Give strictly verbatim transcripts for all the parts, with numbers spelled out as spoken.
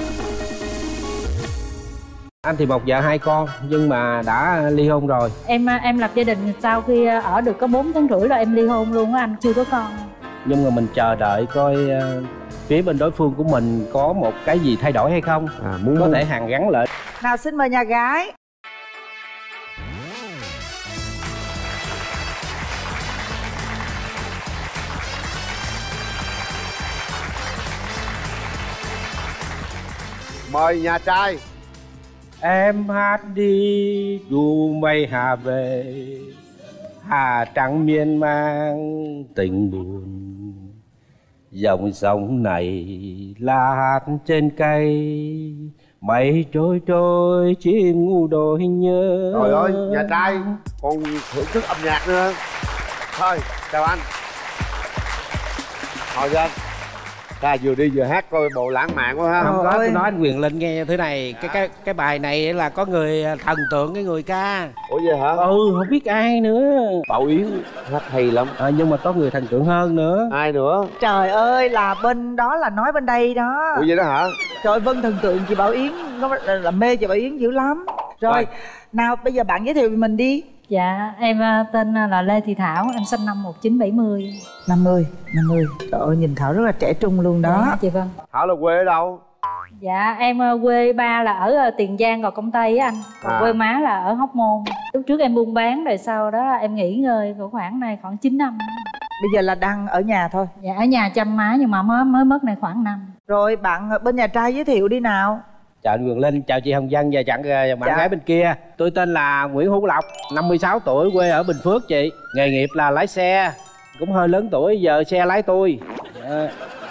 Anh thì một vợ hai con nhưng mà đã ly hôn rồi. Em em lập gia đình sau khi ở được có bốn tháng rưỡi là em ly hôn luôn á anh, chưa có con. Nhưng mà mình chờ đợi coi uh, phía bên đối phương của mình có một cái gì thay đổi hay không, à, muốn có thể hàn gắn lại. Nào xin mời nhà gái. Mời nhà trai. Em hát đi dù mây hà về, hà trắng miên man tình buồn. Dòng sông này là hạt trên cây, mây trôi trôi chim ngu đôi nhớ. Trời ơi, nhà trai còn thưởng thức âm nhạc nữa. Thôi, chào anh. Ngồi cho anh. Ta vừa đi vừa hát coi bộ lãng mạn quá ha. Không có, tôi nói anh Quyền Linh nghe thế này. Dạ. Cái cái cái bài này là có người thần tượng, cái người ca. Ủa vậy hả? Ừ, không biết ai nữa. Bảo Yến hát hay lắm. À, nhưng mà có người thần tượng hơn nữa. Ai nữa? Trời ơi, là bên đó là nói bên đây đó. Ủa vậy đó hả? Trời ơi, Vân thần tượng chị Bảo Yến, nó là mê chị Bảo Yến dữ lắm. Rồi, Rồi. Nào bây giờ bạn giới thiệu về mình đi. Dạ, em tên là Lê Thị Thảo, em sinh năm một nghìn chín trăm bảy mươi. năm mươi, năm mươi. Trời ơi, nhìn Thảo rất là trẻ trung luôn đó. Dạ, chị Vân. Thảo là quê ở đâu? Dạ, em quê ba là ở Tiền Giang, Gò Công Tây á anh. Còn à. quê má là ở Hóc Môn. Lúc trước em buôn bán rồi sau đó em nghỉ ngơi khoảng này khoảng chín năm. Bây giờ là đang ở nhà thôi. Dạ, ở nhà chăm má nhưng mà mới mới mất này khoảng năm. Rồi, bạn bên nhà trai giới thiệu đi nào. Chào anh Quyền Linh, chào chị Hồng Vân và chặn bạn dạ. gái bên kia. Tôi tên là Nguyễn Hữu Lộc, năm mươi sáu tuổi, quê ở Bình Phước chị. Nghề nghiệp là lái xe, cũng hơi lớn tuổi, giờ xe lái tôi. À.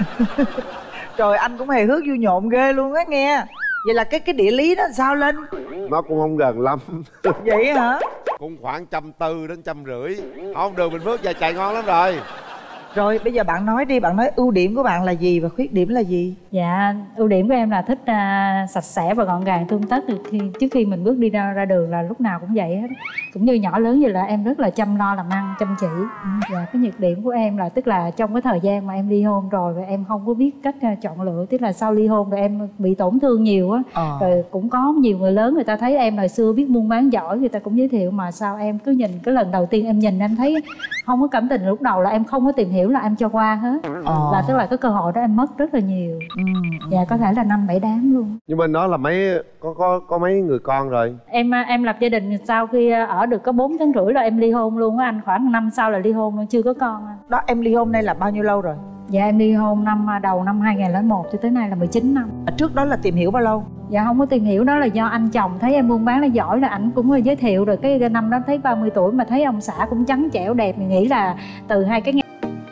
Trời, anh cũng hề hước vui nhộn ghê luôn á nghe. Vậy là cái cái địa lý đó sao Linh? Nó cũng không gần lắm. Vậy hả? Cũng khoảng trăm tư đến trăm rưỡi. Không, đường Bình Phước giờ chạy ngon lắm rồi. Rồi bây giờ bạn nói đi, bạn nói ưu điểm của bạn là gì và khuyết điểm là gì? Dạ, ưu điểm của em là thích uh, sạch sẽ và gọn gàng tươm tất. Khi trước khi mình bước đi ra, ra đường là lúc nào cũng vậy hết. Cũng như nhỏ lớn vậy là em rất là chăm lo làm ăn, chăm chỉ. Ừ. Dạ, cái nhược điểm của em là tức là trong cái thời gian mà em ly hôn rồi và em không có biết cách uh, chọn lựa, tức là sau ly hôn rồi em bị tổn thương nhiều á. Ờ. Rồi cũng có nhiều người lớn người ta thấy em hồi xưa biết buôn bán giỏi, người ta cũng giới thiệu, mà sao em cứ nhìn cái lần đầu tiên em nhìn em thấy không có cảm tình, lúc đầu là em không có tìm hiểu là em cho qua hết. Ờ. Là tức là cái cơ hội đó em mất rất là nhiều. Ừ. Dạ, có thể là năm bảy đám luôn. Nhưng bên đó là mấy có có có mấy người con rồi? Em em lập gia đình sau khi ở được có bốn tháng rưỡi là em ly hôn luôn á anh, khoảng năm sau là ly hôn luôn, chưa có con anh. Đó, em ly hôn đây là bao nhiêu lâu rồi? Dạ, em ly hôn năm đầu năm hai nghìn lẻ một cho tới nay là mười chín năm. Trước đó là tìm hiểu bao lâu? Dạ không có tìm hiểu, đó là do anh chồng thấy em buôn bán là giỏi, là ảnh cũng giới thiệu rồi. Cái năm đó thấy ba mươi tuổi mà thấy ông xã cũng trắng trẻo đẹp, mình nghĩ là từ hai cái.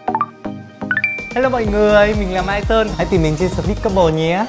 Hello mọi người, mình là Mai Sơn. Hãy tìm mình trên Sweet Couple nhé.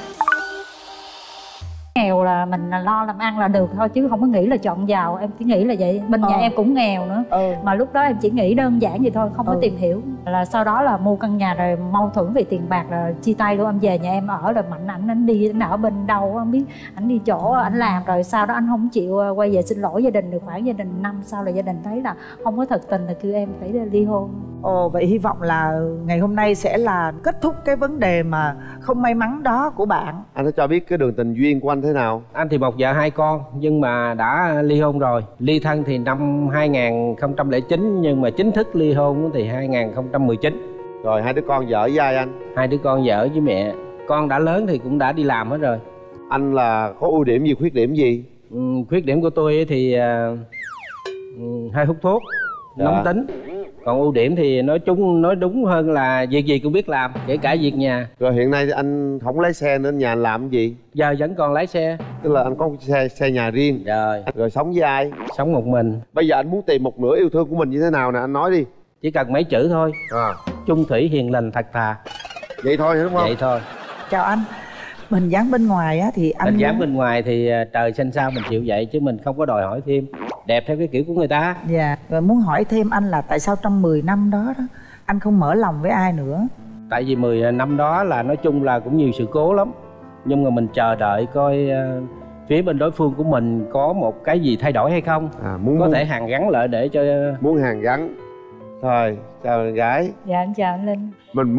Nghèo là mình lo làm ăn là được thôi, chứ không có nghĩ là chọn giàu. Em chỉ nghĩ là vậy. Bên ờ. nhà em cũng nghèo nữa. Ừ. Mà lúc đó em chỉ nghĩ đơn giản vậy thôi, không ừ. có tìm hiểu. Là sau đó là mua căn nhà rồi mâu thuẫn về tiền bạc là chia tay luôn. Em về nhà em ở rồi Mạnh ảnh anh đi, anh ở bên đâu không biết, ảnh đi chỗ ảnh làm rồi sau đó anh không chịu quay về xin lỗi gia đình được khoảng gia đình năm sau là gia đình thấy là không có thật tình là kêu em phải ly hôn. Ồ, vậy hy vọng là ngày hôm nay sẽ là kết thúc cái vấn đề mà không may mắn đó của bạn. Anh có cho biết cái đường tình duyên của anh thế nào? Anh thì một vợ hai con nhưng mà đã ly hôn rồi. Ly thân thì năm hai nghìn không trăm lẻ chín nhưng mà chính thức ly hôn thì hai nghìn không trăm mười chín. Rồi hai đứa con vợ với ai anh? Hai đứa con vợ với mẹ. Con đã lớn thì cũng đã đi làm hết rồi. Anh là có ưu điểm gì, khuyết điểm gì? Ừ, khuyết điểm của tôi thì uh, hay hút thuốc, dạ. nóng tính. Còn ưu điểm thì nói chung nói đúng hơn là việc gì cũng biết làm, kể cả việc nhà. Rồi hiện nay anh không lái xe nên nhà anh làm cái gì? Giờ vẫn còn lái xe. Tức là anh có xe xe nhà riêng. Rồi. Rồi sống với ai? Sống một mình. Bây giờ anh muốn tìm một nửa yêu thương của mình như thế nào nè, anh nói đi. Chỉ cần mấy chữ thôi. À. Chung thủy hiền lành thật thà. Vậy thôi đúng không? Vậy thôi. Chào anh. Hình dáng bên ngoài á thì anh Hình dáng bên ngoài thì trời xanh sao mình chịu vậy chứ mình không có đòi hỏi thêm. Đẹp theo cái kiểu của người ta. Dạ. Rồi muốn hỏi thêm anh là tại sao trong mười năm đó đó anh không mở lòng với ai nữa? Tại vì mười năm đó là nói chung là cũng nhiều sự cố lắm. Nhưng mà mình chờ đợi coi uh, phía bên đối phương của mình có một cái gì thay đổi hay không, à, muốn có muốn... thể hàn gắn lại để cho muốn hàn gắn. Thôi chào gái. Dạ em chào anh Linh. Mình muốn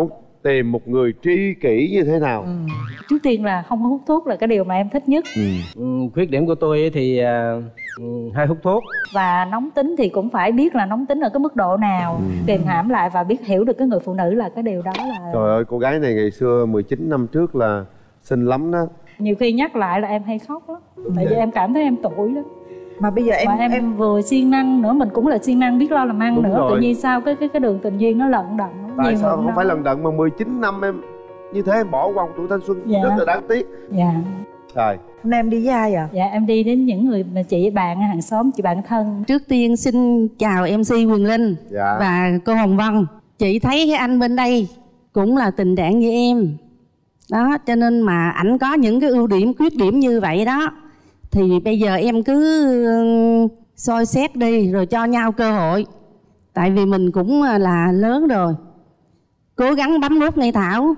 tìm một người tri kỷ như thế nào? Ừ. Trước tiên là không có hút thuốc là cái điều mà em thích nhất. Ừ. Ừ, khuyết điểm của tôi thì uh, hay hút thuốc. Và nóng tính thì cũng phải biết là nóng tính ở cái mức độ nào, Ừ. kìm hãm lại và biết hiểu được cái người phụ nữ là cái điều đó là... Trời ơi, cô gái này ngày xưa mười chín năm trước là xinh lắm đó. Nhiều khi nhắc lại là em hay khóc lắm. Tại vì em cảm thấy em tủi lắm. Mà bây giờ em Mà em, em vừa siêng năng nữa, mình cũng là siêng năng biết lo làm ăn Đúng nữa. rồi. Tự nhiên sao cái cái cái đường tình duyên nó lận đận. Tại nhiều sao hơn không đó. phải lần đận mà mười chín năm em như thế em bỏ qua một tuổi thanh xuân Dạ. rất là đáng tiếc. Dạ. Trời. hôm nay em đi với ai à? Dạ em đi đến những người mà chị bạn hàng xóm, chị bạn thân. Trước tiên xin chào em xê Quyền Linh Dạ. và cô Hồng Vân. Chị thấy cái anh bên đây cũng là tình trạng như em. Đó, cho nên mà ảnh có những cái ưu điểm, khuyết điểm như vậy đó. Thì bây giờ em cứ ừ, soi xét đi rồi cho nhau cơ hội. Tại vì mình cũng là lớn rồi. Cố gắng bấm nút ngay Thảo.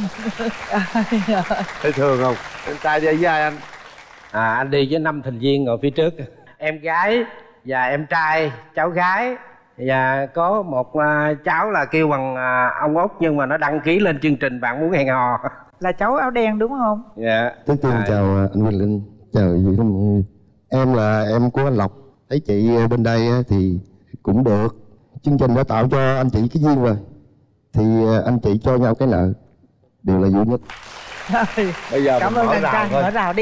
Thấy thường không? Em trai đi với ai anh? À, anh đi với năm thành viên ngồi phía trước. Em gái và em trai, cháu gái. Và có một uh, cháu là kêu bằng uh, ông Út, nhưng mà nó đăng ký lên chương trình Bạn Muốn Hẹn Hò. Là cháu áo đen đúng không? Dạ. Trước tiên À, chào anh Quyền Linh, chào chị Thắm Ơi. Em là em của anh Lộc. Thấy chị bên đây thì cũng được. Chương trình đã tạo cho anh chị cái duyên rồi. Thì anh chị cho nhau cái nợ đều là vui nhất. Bây giờ Cảm mình ơn mở anh rào trai, thôi. mở rào đi.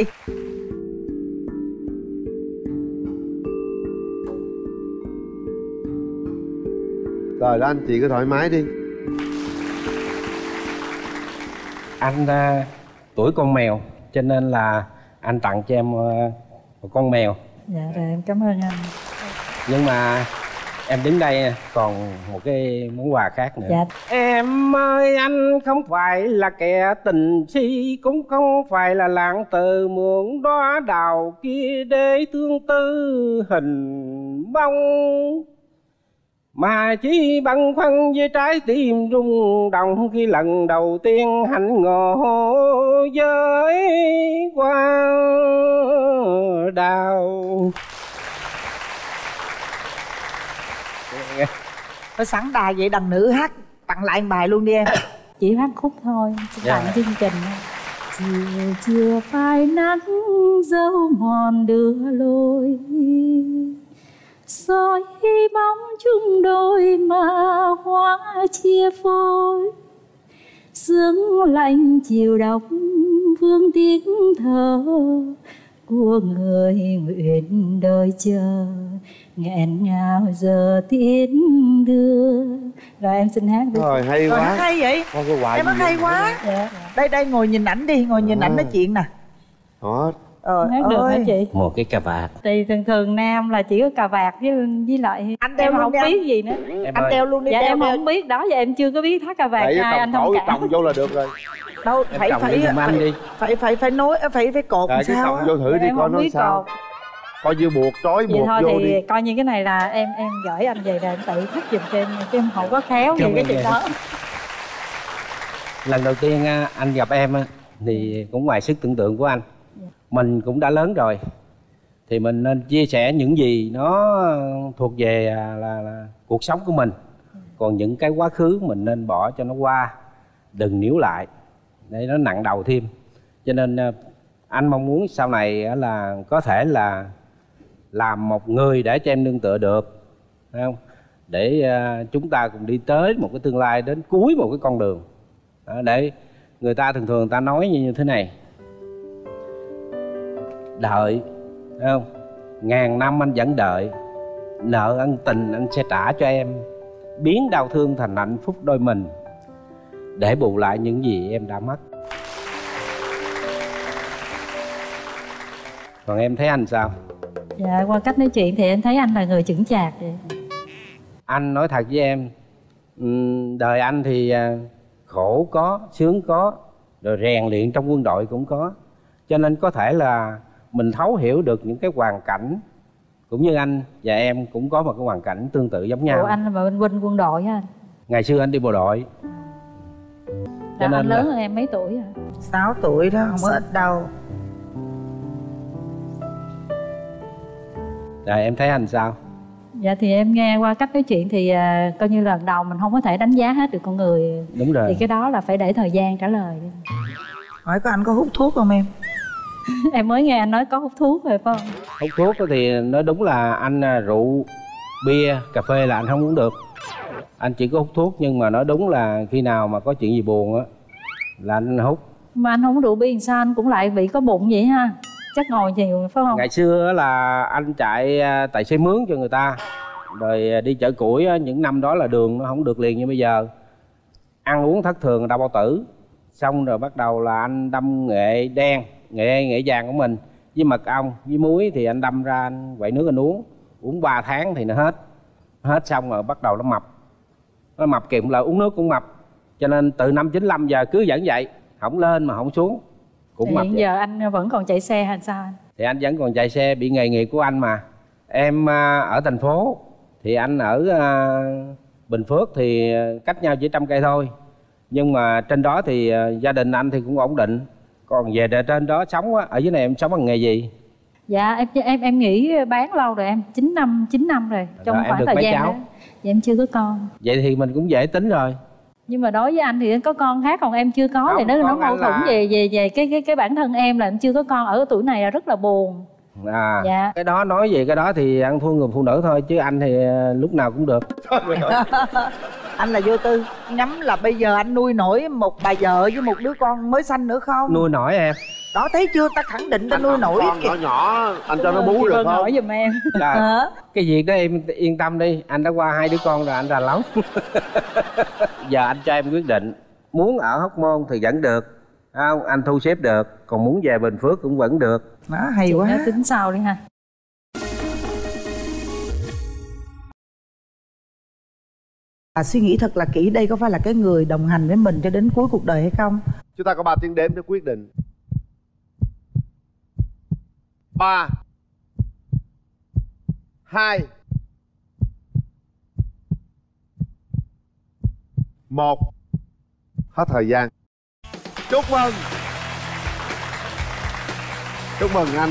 Rồi đó anh chị cứ thoải mái đi. anh uh, tuổi con mèo, cho nên là anh tặng cho em uh, một con mèo. Dạ rồi em cảm ơn anh. Nhưng mà em đứng đây còn một cái món quà khác nữa. Dạ. Em ơi, anh không phải là kẻ tình si, cũng không phải là lãng từ muộn đóa đào kia để tương tư hình bóng, mà chỉ băn khoăn với trái tim rung động khi lần đầu tiên hạnh ngộ với hoa đào. Phải sẵn đài vậy, đằng nữ hát tặng lại một bài luôn đi em. Chỉ hát khúc thôi, xin Dạ. tặng chương trình thôi. Chiều chưa phai nắng dấu mòn đưa lối, soi bóng chung đôi mà hoa chia phôi, sương lạnh chiều đông vương tiếng thở của người nguyện đời chờ, nghẹn ngào giờ tiến đưa. Rồi em xin hát đi. Rồi hay Rồi quá. hát hay vậy. Con cái quà Em gì hát hay vậy? quá. Dạ. Đây đây ngồi nhìn ảnh đi, ngồi nhìn À. ảnh nói chuyện nè. Đó. Ờ Hát được hả ơi. chị? Một cái cà vạt. Thì thường thường nam là chỉ có cà vạt với với lại Anh đeo em luôn không đi anh. biết gì nữa. Em Anh ơi, đeo luôn đi. Dạ đeo, em đeo. không biết đó, giờ em chưa có biết thắt cà vạt Để ai anh trồng thông cổ cảm. trồng vô là được rồi. Đâu em phải trồng phải đi giùm anh phải, đi. phải phải phải nối phải phải cột Rồi làm cứ sao trồng á. vô thử Dạ, đi em coi không nó biết sao. cột. Coi như buộc trói Vậy buộc thôi vô thì đi. coi như cái này là em em gửi anh về rồi em tự thắt giùm cho em, chứ em không có khéo gì Cảm cái ơn chuyện em. đó. Lần đầu tiên á, anh gặp em á, thì cũng ngoài sức tưởng tượng của anh. Mình cũng đã lớn rồi, thì mình nên chia sẻ những gì nó thuộc về à, là, là cuộc sống của mình. Còn những cái quá khứ mình nên bỏ cho nó qua, đừng níu lại để nó nặng đầu thêm. Cho nên à, anh mong muốn sau này á, là có thể là làm một người để cho em nương tựa được, phải không? Để à, chúng ta cùng đi tới một cái tương lai, đến cuối một cái con đường. Đó, để người ta thường thường người ta nói như thế này: đợi, thấy không? Ngàn năm anh vẫn đợi, nợ ân tình anh sẽ trả cho em, biến đau thương thành hạnh phúc đôi mình, để bù lại những gì em đã mất. Còn em thấy anh sao? Dạ qua cách nói chuyện thì em thấy anh là người chững chạc vậy. Anh nói thật với em, ừm, đời anh thì à, khổ có, sướng có, rồi rèn luyện trong quân đội cũng có. Cho nên có thể là mình thấu hiểu được những cái hoàn cảnh, cũng như anh và em cũng có một cái hoàn cảnh tương tự giống nhau. Ủa anh là bên quân quân đội hả anh? Ngày xưa anh đi bộ đội. Là nên anh lớn là- hơn em mấy tuổi hả? Sáu tuổi đó, không có ít đâu. Rồi em thấy anh sao? Dạ thì em nghe qua cách nói chuyện thì uh, coi như lần đầu mình không có thể đánh giá hết được con người. Đúng rồi. Thì cái đó là phải để thời gian trả lời. Hỏi có anh có hút thuốc không em? Em mới nghe anh nói có hút thuốc rồi phải không? Hút thuốc thì nói đúng là anh rượu, bia, cà phê là anh không uống được. Anh chỉ có hút thuốc, nhưng mà nói đúng là khi nào mà có chuyện gì buồn á là anh hút. Mà anh không rượu bia làm sao anh cũng lại bị có bụng vậy ha? Chắc ngồi nhiều phải không? Ngày xưa là anh chạy tài xế mướn cho người ta, rồi đi chở củi, những năm đó là đường nó không được liền như bây giờ. Ăn uống thất thường đau bao tử. Xong rồi bắt đầu là anh đâm nghệ đen, nghệ nghệ vàng của mình với mật ong với muối, thì anh đâm ra anh quậy nước anh uống. Uống ba tháng thì nó hết. Hết xong rồi bắt đầu nó mập. Nó mập kìa, là uống nước cũng mập. Cho nên từ năm chín lăm giờ cứ vẫn vậy, không lên mà không xuống, cũng thì mập hiện vậy. giờ anh vẫn còn chạy xe hay sao anh? Thì anh vẫn còn chạy xe, bị nghề nghiệp của anh mà. Em ở thành phố, thì anh ở Bình Phước thì cách nhau chỉ trăm cây thôi. Nhưng mà trên đó thì gia đình anh thì cũng ổn định. Còn về trên đó sống á, ở dưới này em sống bằng nghề gì? Dạ em em em nghỉ bán lâu rồi em, chín năm chín năm rồi. Trong Rồi, em khoảng được thời mấy gian cháu? đó. Dạ em chưa có con. Vậy thì mình cũng dễ tính rồi. Nhưng mà đối với anh thì có con khác, còn em chưa có. Không, thì nó nó con mâu anh thuẫn là- về về về cái cái cái bản thân em là em chưa có con ở tuổi này là rất là buồn. À, Dạ. cái đó nói về cái đó thì ăn thua người phụ nữ thôi, chứ anh thì lúc nào cũng được. Anh là vô tư. Nhắm là bây giờ anh nuôi nổi một bà vợ với một đứa con mới sanh nữa không? Nuôi nổi em. Đó thấy chưa, ta khẳng định ta nuôi nổi con kìa. nhỏ nhỏ anh cho nó bú Chị được Vân không? hỏi giùm em. Rồi, Hả? cái việc đó em yên tâm đi, anh đã qua hai đứa con rồi, anh ra lắm. Giờ anh cho em quyết định, muốn ở Hóc Môn thì vẫn được, không? Anh thu xếp được, còn muốn về Bình Phước cũng vẫn được. Đó, hay quá. Nó tính sau đi ha. À, suy nghĩ thật là kỹ, đây có phải là cái người đồng hành với mình cho đến cuối cuộc đời hay không? Chúng ta có ba tiếng đếm để quyết định. Ba, hai, một. Hết thời gian. Chúc mừng. Chúc mừng anh.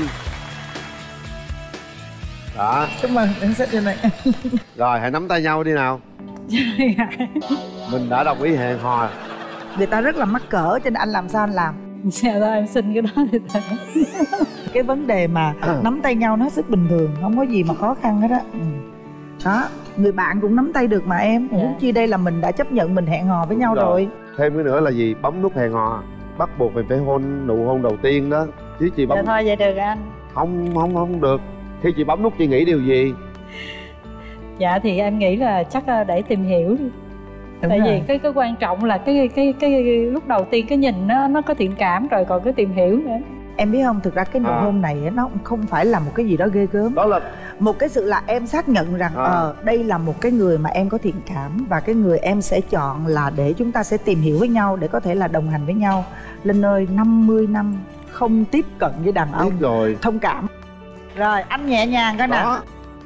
Đó. Chúc mừng, anh xếp trên này. Rồi hãy nắm tay nhau đi nào. Mình đã đồng ý hẹn hò. Người ta rất là mắc cỡ cho nên anh làm sao anh làm. Dạ đó em xin cái đó thì thôi. Cái vấn đề mà nắm tay nhau nó hết sức bình thường, không có gì mà khó khăn hết á. Ừ. Đó, người bạn cũng nắm tay được mà em. Dạ. Huống chi đây là mình đã chấp nhận mình hẹn hò với nhau Rồi. rồi. Thêm cái nữa là gì? Bấm nút hẹn hò. Bắt buộc mình phải hôn nụ hôn đầu tiên đó. Chứ chị bấm Dạ thôi vậy được anh. không không không được. Khi chị bấm nút chị nghĩ điều gì? Dạ thì em nghĩ là chắc để tìm hiểu đi. Đúng Tại rồi. vì cái cái quan trọng là cái cái cái lúc đầu tiên cái nhìn nó nó có thiện cảm rồi còn cái tìm hiểu nữa. Em biết không, thực ra cái nụ À. hôn này á, nó cũng không phải là một cái gì đó ghê gớm. Đó là Một cái sự là em xác nhận rằng À. ờ đây là một cái người mà em có thiện cảm, và cái người em sẽ chọn là để chúng ta sẽ tìm hiểu với nhau, để có thể là đồng hành với nhau. Linh ơi, năm mươi năm không tiếp cận với đàn biết ông, rồi. thông cảm. Rồi anh nhẹ nhàng coi nè. Đó.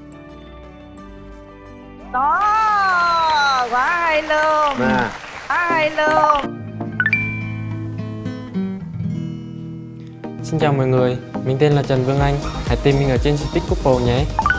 Đó, quá hay luôn. Nè. Quá hay luôn. Xin chào mọi người, mình tên là Trần Vương Anh. Hãy tìm mình ở trên Stick Couple nhé.